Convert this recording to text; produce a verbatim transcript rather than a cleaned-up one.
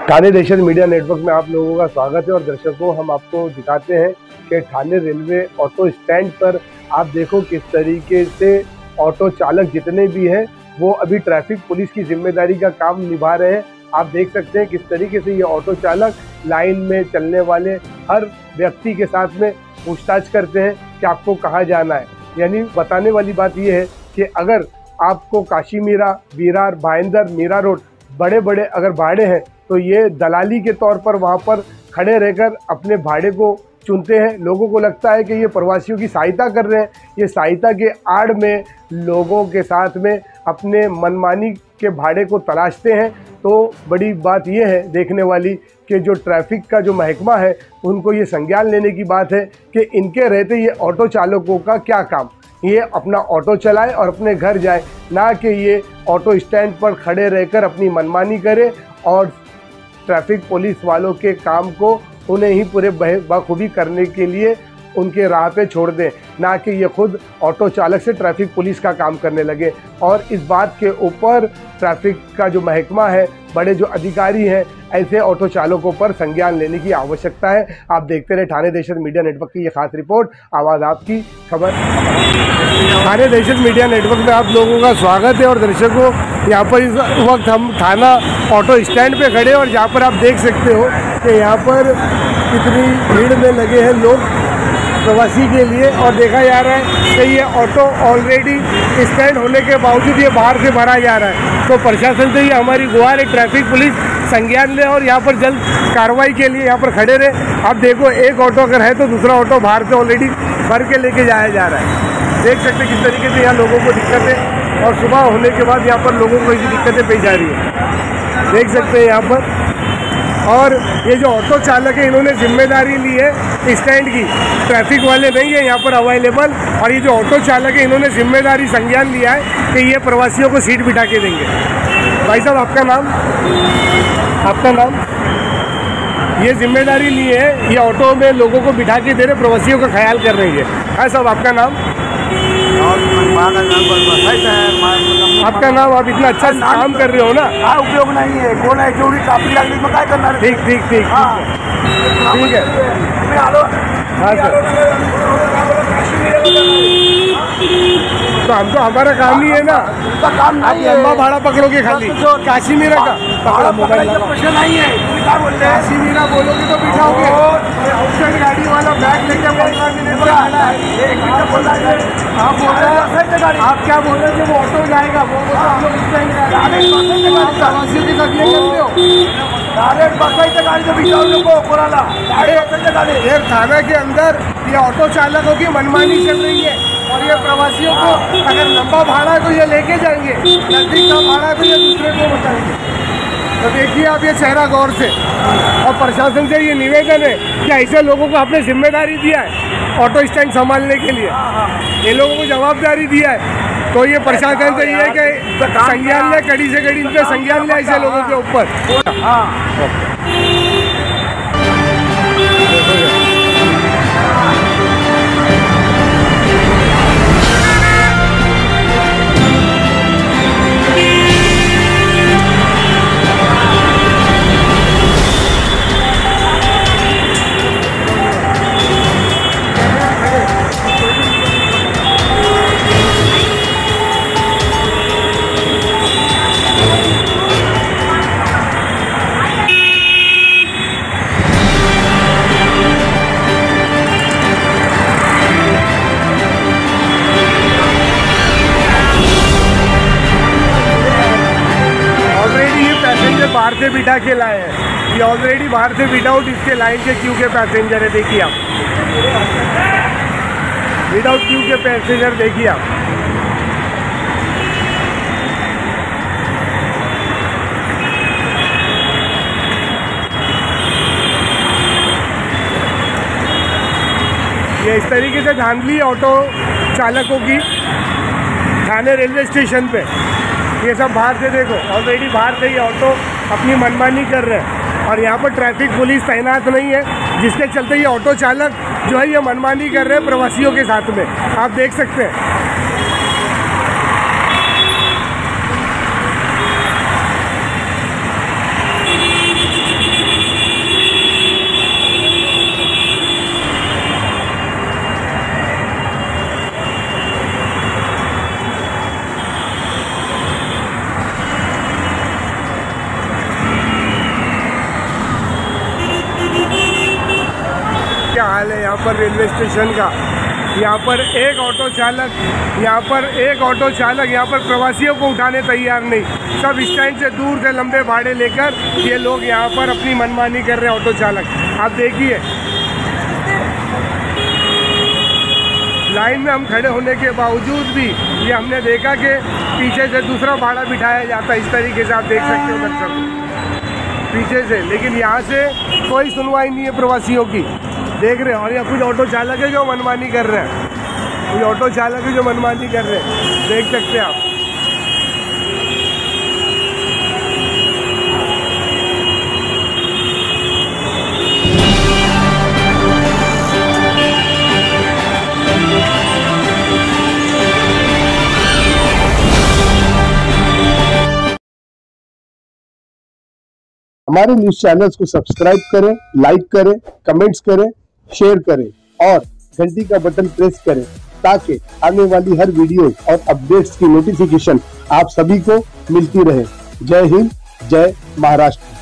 थाने दहशत media network में आप लोगों का स्वागत है। और दर्शकों, हम आपको दिखाते हैं कि थाने रेलवे ऑटो स्टैंड पर आप देखो किस तरीके से ऑटो चालक जितने भी हैं वो अभी ट्रैफिक पुलिस की जिम्मेदारी का काम निभा रहे हैं। आप देख सकते हैं किस तरीके से ये ऑटो चालक लाइन में चलने वाले हर व्यक्ति के साथ में पूछताछ करते हैं कि आपको कहाँ जाना है। यानी बताने वाली बात ये है कि अगर आपको काशी मीरा, विरार, भाईंदर, मीरा रोड बड़े बड़े अगर भाड़े हैं तो ये दलाली के तौर पर वहाँ पर खड़े रहकर अपने भाड़े को चुनते हैं। लोगों को लगता है कि ये प्रवासियों की सहायता कर रहे हैं। ये सहायता के आड़ में लोगों के साथ में अपने मनमानी के भाड़े को तलाशते हैं। तो बड़ी बात ये है देखने वाली कि जो ट्रैफिक का जो महकमा है उनको ये संज्ञान लेने की बात है कि इनके रहते ये ऑटो चालकों का क्या काम, ये अपना ऑटो चलाए और अपने घर जाए, ना कि ये ऑटो स्टैंड पर खड़े रहकर अपनी मनमानी करे और ट्रैफिक पुलिस वालों के काम को उन्हें ही पूरे बखूबी करने के लिए उनके राह पे छोड़ दें, ना कि ये खुद ऑटो चालक से ट्रैफिक पुलिस का काम करने लगे। और इस बात के ऊपर ट्रैफिक का जो महकमा है, बड़े जो अधिकारी हैं, ऐसे ऑटो चालकों पर संज्ञान लेने की आवश्यकता है। आप देखते रहे थाने दहशत मीडिया नेटवर्क की ये खास रिपोर्ट, आवाज़ आपकी, खबर। थाने दहशत मीडिया नेटवर्क में आप लोगों का स्वागत है। और दर्शकों, यहाँ पर इस वक्त हम थाना ऑटो स्टैंड पे खड़े और जहाँ पर आप देख सकते हो कि यहाँ पर कितनी भीड़ में लगे हैं लोग प्रवासी के लिए। और देखा जा रहा है कि ये ऑटो ऑलरेडी स्टैंड होने के बावजूद ये बाहर से भरा जा रहा है। तो प्रशासन से ये हमारी गुहार है, ट्रैफिक पुलिस संज्ञान ले और यहाँ पर जल्द कार्रवाई के लिए यहाँ पर खड़े रहे। आप देखो, एक ऑटो अगर है तो दूसरा ऑटो बाहर से ऑलरेडी भर के लेके जाया जा रहा है। देख सकते किस तरीके से यहाँ लोगों को दिक्कत है और सुबह होने के बाद यहाँ पर लोगों को ऐसी दिक्कतें पेश आ रही है। देख सकते हैं यहाँ पर। और ये जो ऑटो चालक है इन्होंने जिम्मेदारी ली है स्टैंड की, ट्रैफिक वाले नहीं है यहाँ पर अवेलेबल। और ये जो ऑटो चालक है इन्होंने जिम्मेदारी संज्ञान लिया है कि ये प्रवासियों को सीट बिठा के देंगे। भाई साहब, आपका नाम? आपका नाम? ये जिम्मेदारी ली है, ये ऑटो में लोगों को बिठा के दे रहे, प्रवासियों का ख्याल कर रही है। हाँ साहब, आपका नाम? आपका नाम? आप इतना अच्छा काम कर रहे हो ना। हाँ, उपयोग नहीं है। कौन है क्यों ट्रैफिक लगने में क्या करना है? ठीक ठीक ठीक ठीक है। हाँ सर, तो हम तो हमारा काम ही है ना। काम नहीं है। लंबा भाड़ा पकड़ोगे खाली काशी मीरा का? पकड़ो मोबाइल का प्रश्न नहीं है। क्या बोलते हैं? काशी मीरा बोलोगे तो बिठाओगे। ऑप्शन गाड़ी वाला बैग लेके आप बोल रहे हैं, आप क्या बोल रहे थे? वो ऑटो जाएगा, वो प्रवासियों के साथ ले चलते हो। डायरेक्ट बसाई गाड़ी जो बिठाओ लोगों को कोराला एक थाना के अंदर ये ऑटो चालकों की मनमानी चल रही है और ये प्रवासियों को अगर लंबा भाड़ा है तो ये लेके जाएंगे, नजदीक का भाड़ा है तो ये दूसरे को बताएंगे। तो देखिए आप ये चेहरा गौर से। और प्रशासन से ये निवेदन है कि ऐसे लोगों को आपने जिम्मेदारी दिया है ऑटो स्टैंड संभालने के लिए, ये लोगों को जवाबदारी दिया है, तो ये प्रशासन से ये है कि संज्ञान ले, कड़ी से कड़ी इन पर संज्ञान ले ऐसे लोगों के ऊपर। बाहर से बिठा के लाए हैं, ये ऑलरेडी बाहर से विदाउट इसके लाइन के क्यू के पैसेंजर है। देखिए आप, विदाउट क्यू के पैसेंजर देखिए आप। ये इस तरीके से धांधली ऑटो चालकों की थाने रेलवे स्टेशन पे, ये सब बाहर से देखो, ऑलरेडी बाहर से ये ऑटो अपनी मनमानी कर रहे हैं और यहाँ पर ट्रैफिक पुलिस तैनात नहीं है, जिसके चलते ये ऑटो चालक जो है ये मनमानी कर रहे हैं प्रवासियों के साथ में। आप देख सकते हैं। यहाँ पर रेलवे स्टेशन का। यहाँ पर एक ऑटो चालक यहाँ पर एक ऑटो चालक यहाँ पर प्रवासियों को उठाने तैयार नहीं। सब स्टैंड से दूर से लंबे भाड़े लेकर ये लोग यहाँ पर अपनी मनमानी कर रहे हैं। ऑटो चालक आप देखिए, लाइन में हम खड़े होने के बावजूद भी ये हमने देखा कि पीछे से दूसरा भाड़ा बिठाया जाता है। इस तरीके से आप देख सकते हो दर्शक पीछे से, लेकिन यहाँ से कोई सुनवाई नहीं है प्रवासियों की। देख रहे हैं, और यहाँ कुछ ऑटो चालक है जो मनमानी कर रहे हैं, कुछ ऑटो चालक है जो मनमानी कर रहे हैं, देख सकते हैं आप। हमारे न्यूज चैनल्स को सब्सक्राइब करें, लाइक करें, कमेंट्स करें, शेयर करें और घंटी का बटन प्रेस करें ताकि आने वाली हर वीडियो और अपडेट्स की नोटिफिकेशन आप सभी को मिलती रहे। जय हिंद, जय महाराष्ट्र।